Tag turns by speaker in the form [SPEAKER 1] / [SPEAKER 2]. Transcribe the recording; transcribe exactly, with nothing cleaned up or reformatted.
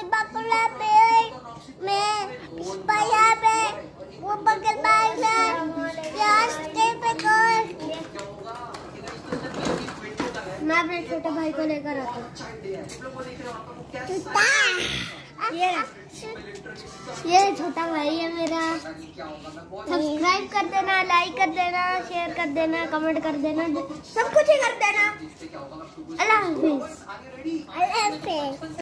[SPEAKER 1] बकुला पे मैं पाया पे वो बगल बाइक है रास्ते पे कौन मैं अपने छोटे भाई को लेकर आता हूँ। ये ये छोटा भाई है मेरा। सब्सक्राइब कर देना, लाइक कर देना, शेयर कर देना, कमेंट कर देना, सब कुछ ही कर देना। अल्लाह हाफिज। अल्लाह हाफिज।